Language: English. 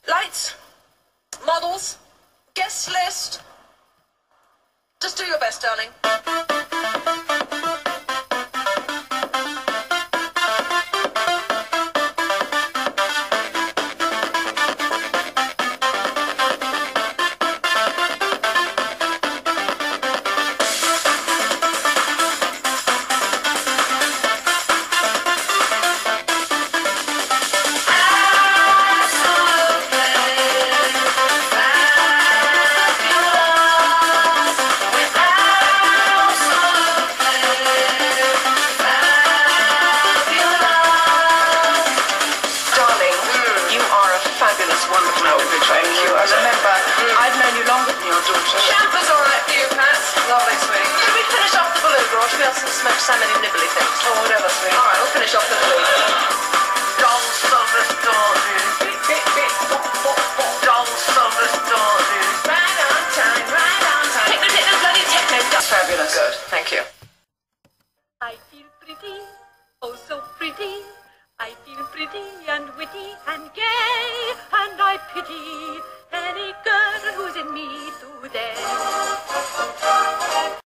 Lights, models, guest list. Just do your best, darling. Smoke salmon and nibbly things. Or whatever, sweet. Alright, we'll finish off the blue. Dull summer's dawning. Beep, beep, beep. Bop, bop, bop. Dull summer's dawning. Right on time, right on time. Techno, techno, bloody techno. That's fabulous. Good, thank you. I feel pretty, oh so pretty. I feel pretty and witty and gay. And I pity any girl who's in me today.